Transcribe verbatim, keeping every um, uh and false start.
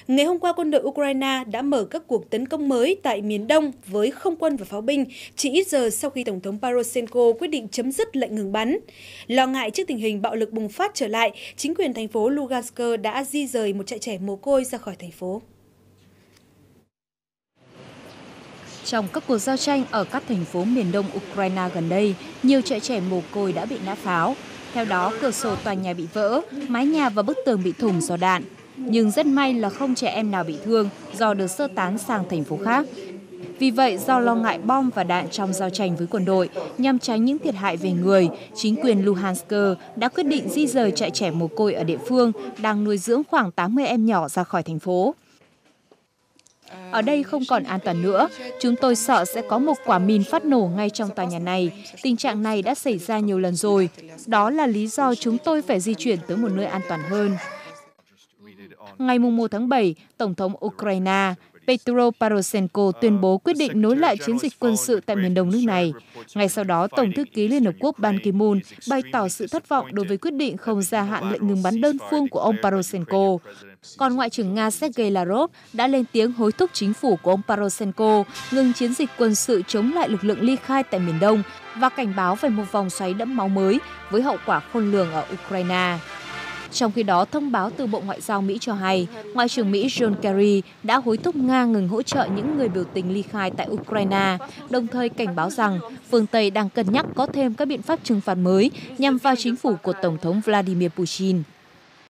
Ngày hôm qua, quân đội Ukraine đã mở các cuộc tấn công mới tại miền Đông với không quân và pháo binh, chỉ ít giờ sau khi Tổng thống Poroshenko quyết định chấm dứt lệnh ngừng bắn. Lo ngại trước tình hình bạo lực bùng phát trở lại, chính quyền thành phố Lugansk đã di rời một trại trẻ mồ côi ra khỏi thành phố. Trong các cuộc giao tranh ở các thành phố miền đông Ukraine gần đây, nhiều trại trẻ mồ côi đã bị nã pháo. Theo đó, cửa sổ tòa nhà bị vỡ, mái nhà và bức tường bị thủng do đạn. Nhưng rất may là không trẻ em nào bị thương do được sơ tán sang thành phố khác. Vì vậy, do lo ngại bom và đạn trong giao tranh với quân đội, nhằm tránh những thiệt hại về người, chính quyền Luhansk đã quyết định di rời trại trẻ mồ côi ở địa phương đang nuôi dưỡng khoảng tám mươi em nhỏ ra khỏi thành phố. Ở đây không còn an toàn nữa, chúng tôi sợ sẽ có một quả mìn phát nổ ngay trong tòa nhà này. Tình trạng này đã xảy ra nhiều lần rồi. Đó là lý do chúng tôi phải di chuyển tới một nơi an toàn hơn. Ngày một tháng bảy, Tổng thống Ukraine Petro Poroshenko tuyên bố quyết định nối lại chiến dịch quân sự tại miền đông nước này. Ngay sau đó, Tổng thư ký Liên Hợp Quốc Ban Ki-moon bày tỏ sự thất vọng đối với quyết định không gia hạn lệnh ngừng bắn đơn phương của ông Poroshenko. Còn Ngoại trưởng Nga Sergei Lavrov đã lên tiếng hối thúc chính phủ của ông Poroshenko ngừng chiến dịch quân sự chống lại lực lượng ly khai tại miền đông và cảnh báo về một vòng xoáy đẫm máu mới với hậu quả khôn lường ở Ukraine. Trong khi đó, thông báo từ Bộ Ngoại giao Mỹ cho hay, Ngoại trưởng Mỹ John Kerry đã hối thúc Nga ngừng hỗ trợ những người biểu tình ly khai tại Ukraine, đồng thời cảnh báo rằng phương Tây đang cân nhắc có thêm các biện pháp trừng phạt mới nhằm vào chính phủ của Tổng thống Vladimir Putin.